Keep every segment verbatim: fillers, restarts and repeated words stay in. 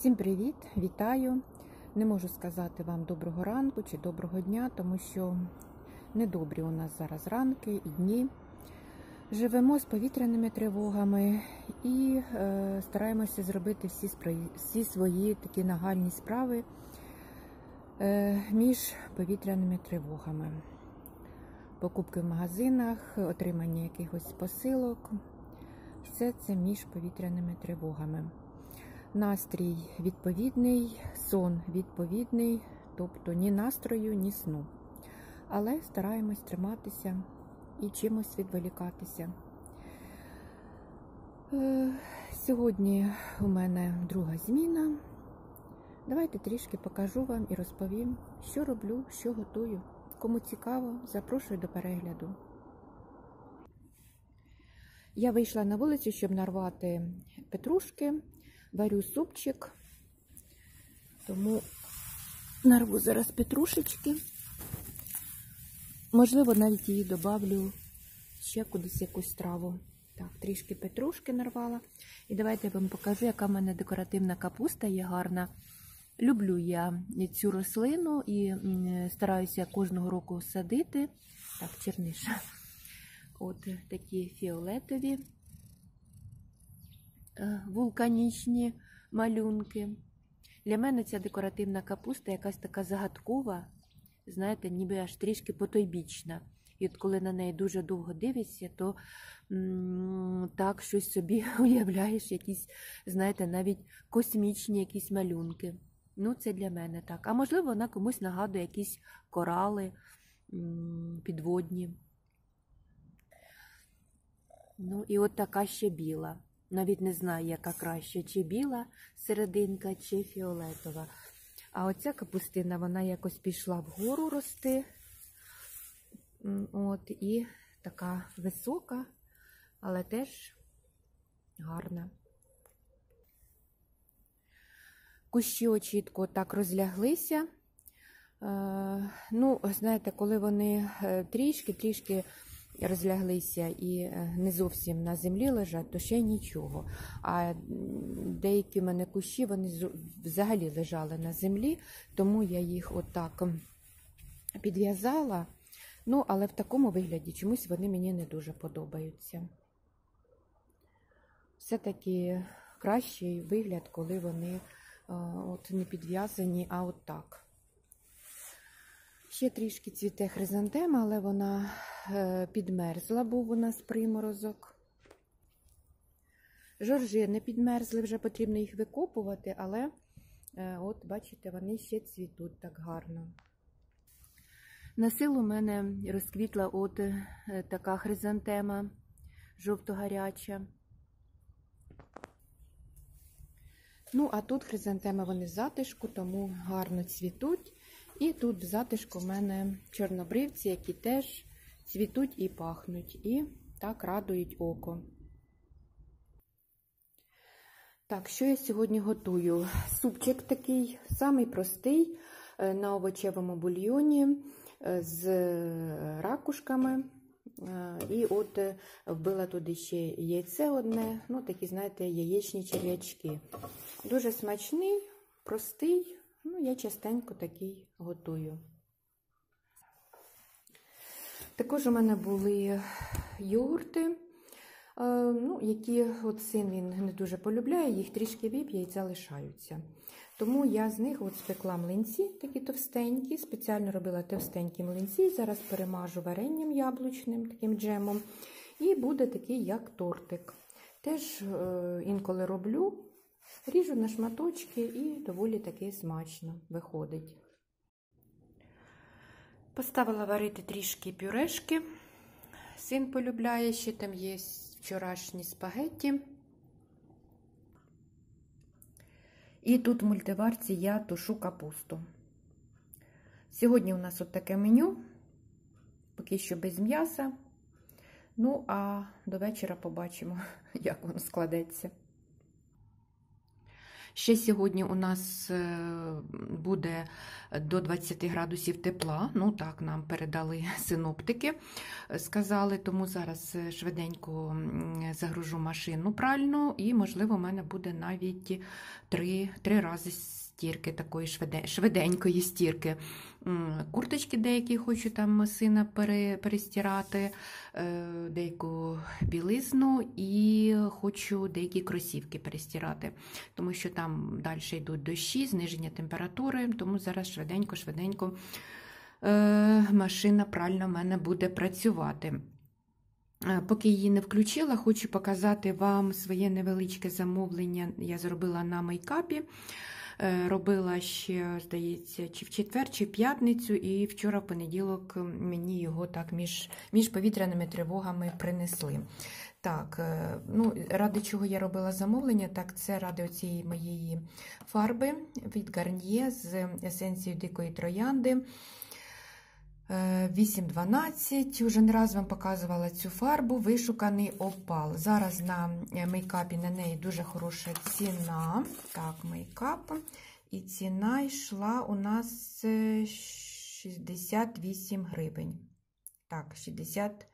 Всім привіт! Вітаю! Не можу сказати вам доброго ранку чи доброго дня, тому що недобрі у нас зараз ранки і дні. Живемо з повітряними тривогами і е, стараємося зробити всі, всі свої такі нагальні справи е, між повітряними тривогами. Покупки в магазинах, отримання якихось посилок. Все це між повітряними тривогами. Настрій відповідний, сон відповідний, тобто ні настрою, ні сну. Але стараємось триматися і чимось відволікатися. Сьогодні у мене друга зміна. Давайте трішки покажу вам і розповім, що роблю, що готую. Кому цікаво, запрошую до перегляду. Я вийшла на вулицю, щоб нарвати петрушки. Варю супчик, тому нарву зараз петрушечки. Можливо, навіть її добавлю ще кудись якусь траву. Так, трішки петрушки нарвала. І давайте я вам покажу, яка в мене декоративна капуста є гарна. Люблю я цю рослину і стараюся кожного року садити. Так, черниша. От такі фіолетові вулканічні малюнки. Для мене ця декоративна капуста якась така загадкова, знаєте, ніби аж трішки потойбічна. І от коли на неї дуже довго дивишся, то м так щось собі уявляєш, якісь, знаєте, навіть космічні якісь малюнки. Ну, це для мене так. А можливо, вона комусь нагадує якісь корали м підводні. Ну, і от така ще біла. Навіть не знаю, яка краще, чи біла серединка, чи фіолетова. А оця капустина, вона якось пішла вгору рости. От, і така висока, але теж гарна. Кущі чітко так розляглися. Е, ну, знаєте, коли вони трішки-трішки розляглися і не зовсім на землі лежать, то ще нічого. А деякі в мене кущі, вони взагалі лежали на землі, тому я їх отак підв'язала. Ну, але в такому вигляді чомусь вони мені не дуже подобаються. Все-таки кращий вигляд, коли вони от не підв'язані, а от так. Ще трішки цвіте хризантема, але вона підмерзла, був у нас приморозок. Жоржини не підмерзли, вже потрібно їх викопувати, але от бачите, вони ще цвітуть так гарно. На силу у мене розквітла от така хризантема жовто-гаряча. Ну, а тут хризантеми вони в затишку, тому гарно цвітуть. І тут в затишку в мене чорнобривці, які теж цвітуть і пахнуть, і так радують око. Так, що я сьогодні готую? Супчик такий, самий простий, на овочевому бульйоні, з ракушками. І от вбила туди ще яйце одне, ну такі, знаєте, яєчні черв'ячки. Дуже смачний, простий. Ну, я частенько такий готую. Також у мене були йогурти, ну, які от син він не дуже полюбляє, їх трішки вип'є і залишаються. Тому я з них от спекла млинці, такі товстенькі, спеціально робила товстенькі млинці, зараз перемажу варенням яблучним, таким джемом, і буде такий, як тортик. Теж е, інколи роблю. Ріжу на шматочки і доволі таки смачно виходить. Поставила варити трішки пюрешки. Син полюбляє, ще там є вчорашні спагетті. І тут в мультиварці я тушу капусту. Сьогодні у нас от таке меню, поки що без м'яса. Ну, а до вечора побачимо, як воно складеться. Ще сьогодні у нас буде до двадцяти градусів тепла, ну так нам передали синоптики, сказали, тому зараз швиденько загружу машину пральну і, можливо, у мене буде навіть три, три рази стірки, такої швиденької стірки. Курточки деякі хочу там сина перестирати, деяку білизну і хочу деякі кросівки перестирати, тому що там далі йдуть дощі, зниження температури, тому зараз швиденько-швиденько машина пральна в мене буде працювати. Поки її не включила, хочу показати вам своє невеличке замовлення. Я зробила на мейкапі. Робила ще, здається, чи в четвер, чи в п'ятницю, і вчора в понеділок мені його так між, між повітряними тривогами принесли. Так, ну, ради чого я робила замовлення, так це ради оцієї моєї фарби від Garnier з есенцією дикої троянди. вісім дванадцять, уже не раз вам показувала цю фарбу, вишуканий опал. Зараз на мейкапі на неї дуже хороша ціна. Так, мейкап. І ціна йшла у нас шістдесят вісім гривень. Так, шістдесят,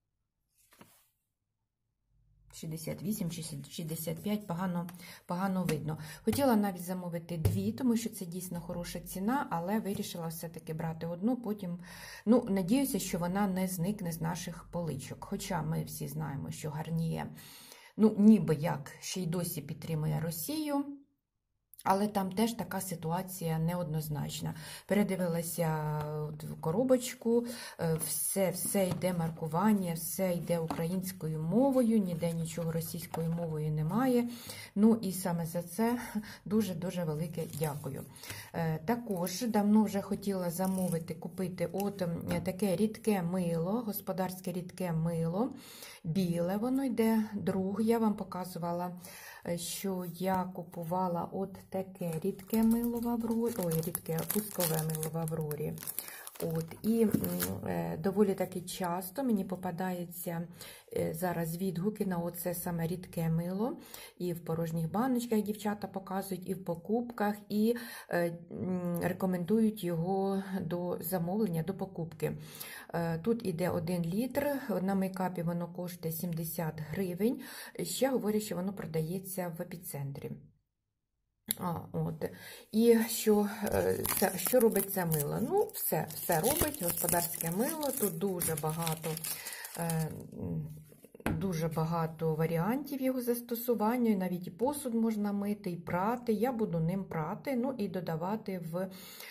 шістдесят вісім чи шістдесят п'ять, погано, погано видно. Хотіла навіть замовити дві, тому що це дійсно хороша ціна, але вирішила все-таки брати одну, потім, ну, надіюся, що вона не зникне з наших поличок. Хоча ми всі знаємо, що Garnier, ну, ніби як, ще й досі підтримує Росію, але там теж така ситуація неоднозначна. Передивилася в коробочку, все, все йде маркування, все йде українською мовою, ніде нічого російською мовою немає. Ну і саме за це дуже-дуже велике дякую. Також давно вже хотіла замовити, купити от таке рідке мило, господарське рідке мило, біле воно йде, друг, я вам показувала, що я купувала от таке рідке мило в Аврорі, ой, рідке пускове мило в Аврорі. От, і е, доволі таки часто мені попадаються е, зараз відгуки на оце саме рідке мило. І в порожніх баночках дівчата показують, і в покупках, і е, рекомендують його до замовлення, до покупки. Е, тут іде один літр, на мейкапі воно коштує сімдесят гривень. Ще говорять, що воно продається в епіцентрі. А, от. І що, це, що робить це мило? Ну, все, все робить, господарське мило, тут дуже багато, дуже багато варіантів його застосування, навіть і посуд можна мити, і прати, я буду ним прати, ну і додавати в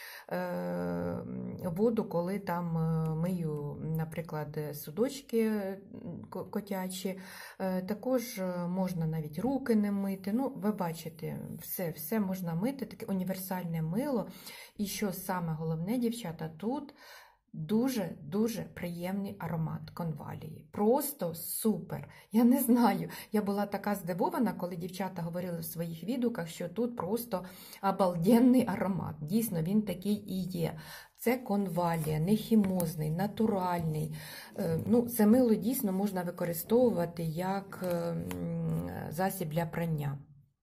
воду, коли там мию, наприклад, судочки котячі. Також можна навіть руки не мити. Ну, ви бачите, все, все можна мити, таке універсальне мило. І що саме головне, дівчата, тут дуже-дуже приємний аромат конвалії. Просто супер. Я не знаю, я була така здивована, коли дівчата говорили в своїх відгуках, що тут просто обалденний аромат. Дійсно, він такий і є. Це конвалія, не хімозний, натуральний. Ну, це мило дійсно можна використовувати як засіб для прання.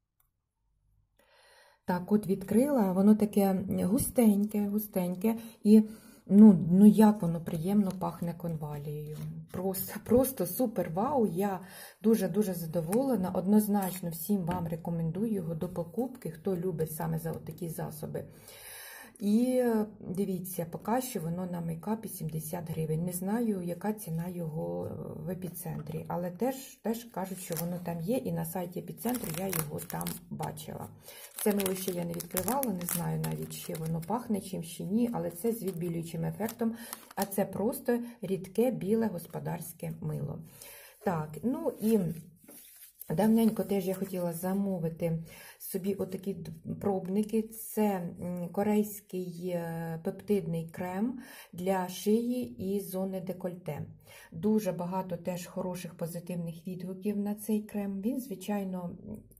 Так, от відкрила, воно таке густеньке, густеньке і Ну, ну як воно приємно пахне конвалією. Просто, просто супер, вау, я дуже-дуже задоволена. Однозначно всім вам рекомендую його до покупки, хто любить саме за такі засоби. І дивіться, поки що воно на мейкапі сімдесят гривень. Не знаю, яка ціна його в епіцентрі, але теж, теж кажуть, що воно там є, і на сайті епіцентру я його там бачила. Це мило ще я не відкривала, не знаю навіть, чи воно пахне чим, чи ні, але це з відбілюючим ефектом, а це просто рідке біле господарське мило. Так, ну і давненько теж я хотіла замовити собі отакі пробники. Це корейський пептидний крем для шиї і зони декольте. Дуже багато теж хороших позитивних відгуків на цей крем. Він, звичайно,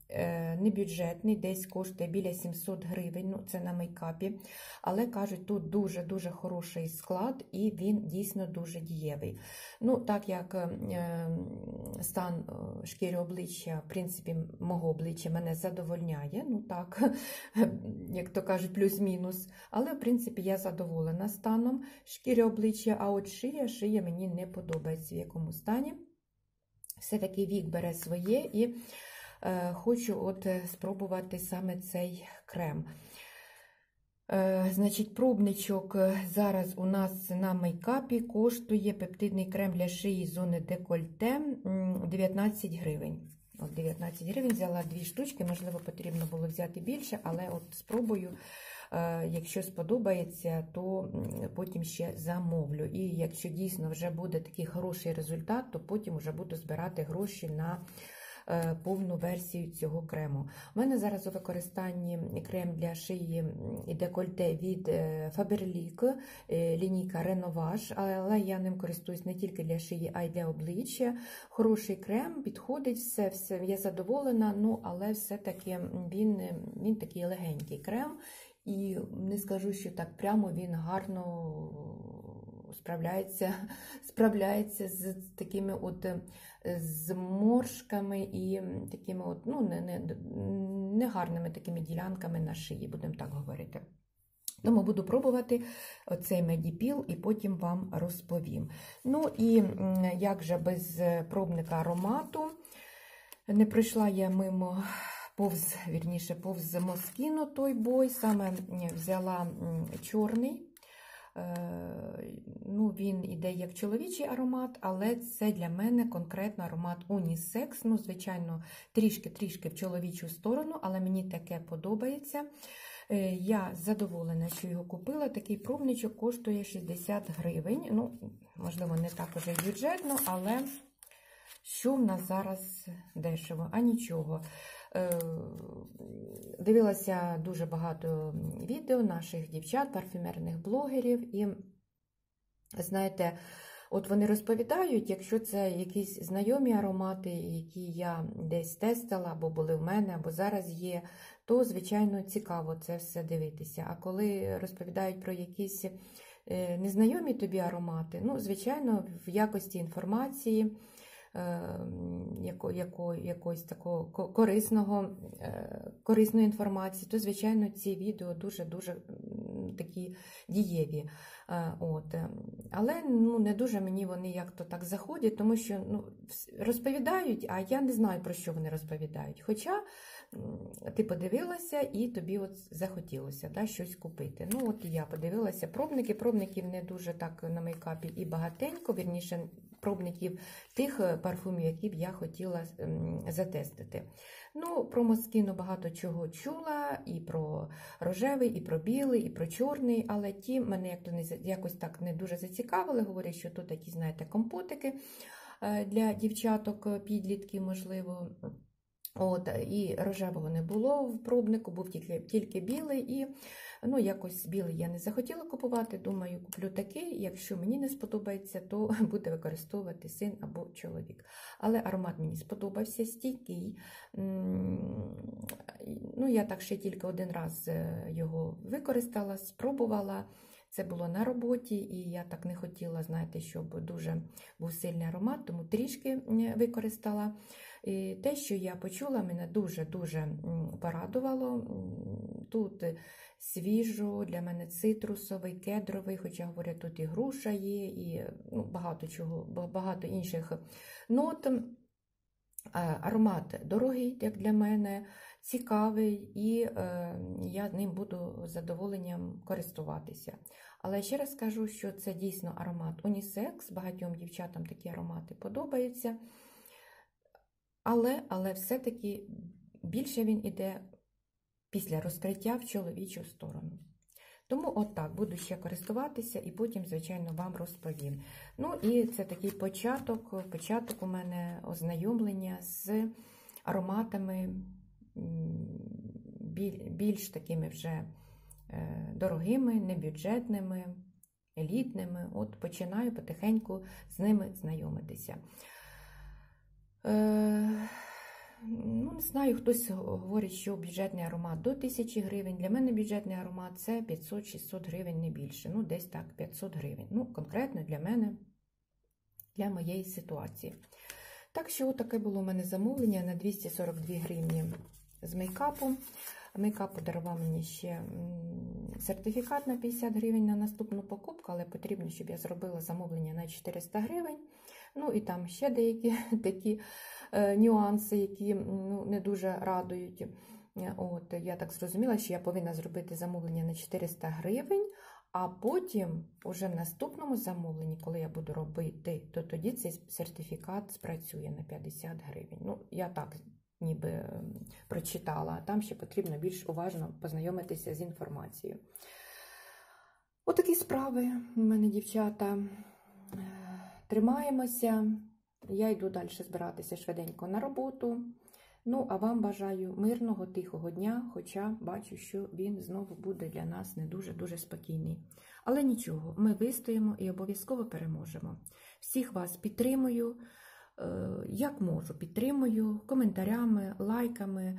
небюджетний, десь коштує біля сімсот гривень, ну це на мейкапі, але кажуть, тут дуже-дуже хороший склад і він дійсно дуже дієвий. Ну, так як стан шкіри обличчя, в принципі, мого обличчя мене задовольняє, ну так, як то кажуть, плюс-мінус, але, в принципі, я задоволена станом шкіри обличчя, а от шия, шия мені не подобається в якому стані. Все-таки вік бере своє і е, хочу от спробувати саме цей крем. Е, значить, пробничок зараз у нас на мейкапі коштує пептидний крем для шиї зони декольте дев'ятнадцять гривень. От дев'ятнадцять гривень, взяла дві штучки, можливо, потрібно було взяти більше, але от спробую. Якщо сподобається, то потім ще замовлю. І якщо дійсно вже буде такий хороший результат, то потім вже буду збирати гроші на повну версію цього крему. У мене зараз у використанні крем для шиї і декольте від Faberlic, лінійка Renovage, але я ним користуюсь не тільки для шиї, а й для обличчя. Хороший крем, підходить, все, все, я задоволена, ну, але все-таки він, він такий легенький крем. І не скажу, що так прямо він гарно справляється, справляється з такими от зморшками і такими от, ну, не, не, не гарними такими ділянками на шиї, будемо так говорити. Тому буду пробувати оцей медіпіл і потім вам розповім. Ну і як же без пробника аромату, не пройшла я мимо повз, вірніше, повз Moschino той бой, саме взяла чорний. Ну, він іде як чоловічий аромат, але це для мене конкретно аромат унісекс. Ну, звичайно, трішки-трішки в чоловічу сторону, але мені таке подобається. Я задоволена, що його купила. Такий пробничок коштує шістдесят гривень. Ну, можливо, не так уже й бюджетно, але що в нас зараз дешево? А нічого. Дивилася дуже багато відео наших дівчат, парфюмерних блогерів, і, знаєте, от вони розповідають, якщо це якісь знайомі аромати, які я десь тестила, або були в мене, або зараз є, то, звичайно, цікаво це все дивитися. А коли розповідають про якісь незнайомі тобі аромати, ну, звичайно, в якості інформації, Яко, яко, якогось такого корисного, корисної інформації, то, звичайно, ці відео дуже-дуже такі дієві. От. Але ну, не дуже мені вони як-то так заходять, тому що ну, розповідають, а я не знаю, про що вони розповідають. Хоча ти подивилася і тобі от захотілося да, щось купити. Ну от і я подивилася пробники, пробників не дуже так на мейкапі і багатенько, вірніше, пробників тих парфумів, які б я хотіла затестити. Ну, про Moschino багато чого чула, і про рожевий, і про білий, і про чорний, але ті мене як-то не, якось так не дуже зацікавили, говорять, що тут такі, знаєте, компотики для дівчаток, підлітків, можливо. От, і рожевого не було в пробнику, був тільки, тільки білий, і ну, якось білий я не захотіла купувати, думаю, куплю такий, якщо мені не сподобається, то буде використовувати син або чоловік. Але аромат мені сподобався, стійкий, ну, я так ще тільки один раз його використала, спробувала. Це було на роботі, і я так не хотіла, знаєте, щоб дуже був сильний аромат, тому трішки використала. І те, що я почула, мене дуже-дуже порадувало. Тут свіжо, для мене цитрусовий, кедровий, хоча, говорять, тут і груша є, і ну, багато чого, багато інших нот. Аромат дорогий, як для мене, цікавий, і е, я ним буду з задоволенням користуватися. Але ще раз скажу, що це дійсно аромат унісекс, багатьом дівчатам такі аромати подобаються, але, але все-таки більше він іде після розкриття в чоловічу сторону. Тому отак, буду ще користуватися і потім, звичайно, вам розповім. Ну і це такий початок, початок у мене ознайомлення з ароматами більш такими вже дорогими, небюджетними, елітними. От починаю потихеньку з ними знайомитися. ну, не знаю, хтось говорить, що бюджетний аромат до тисячі гривень. Для мене бюджетний аромат це п'ятсот-шістсот гривень, не більше. Ну, десь так, п'ятсот гривень. Ну, конкретно для мене, для моєї ситуації. Так що, таке було у мене замовлення на двісті сорок дві гривні з мейкапу. Мейкап подарував мені ще сертифікат на п'ятдесят гривень на наступну покупку, але потрібно, щоб я зробила замовлення на чотириста гривень. Ну і там ще деякі такі е, нюанси, які ну, не дуже радують. От, я так зрозуміла, що я повинна зробити замовлення на чотириста гривень, а потім, уже в наступному замовленні, коли я буду робити, то тоді цей сертифікат спрацює на п'ятдесят гривень. Ну, я так ніби прочитала, а там ще потрібно більш уважно познайомитися з інформацією. Отакі справи у мене, дівчата. Тримаємося. Я йду далі збиратися швиденько на роботу. Ну, а вам бажаю мирного, тихого дня, хоча бачу, що він знову буде для нас не дуже-дуже спокійний. Але нічого, ми вистоїмо і обов'язково переможемо. Всіх вас підтримую, як можу, підтримую коментарями, лайками,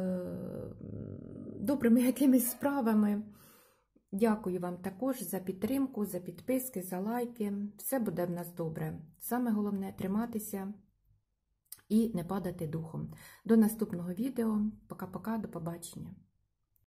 добрими якимись справами. Дякую вам також за підтримку, за підписки, за лайки. Все буде в нас добре. Саме головне – триматися і не падати духом. До наступного відео. Пока-пока, до побачення.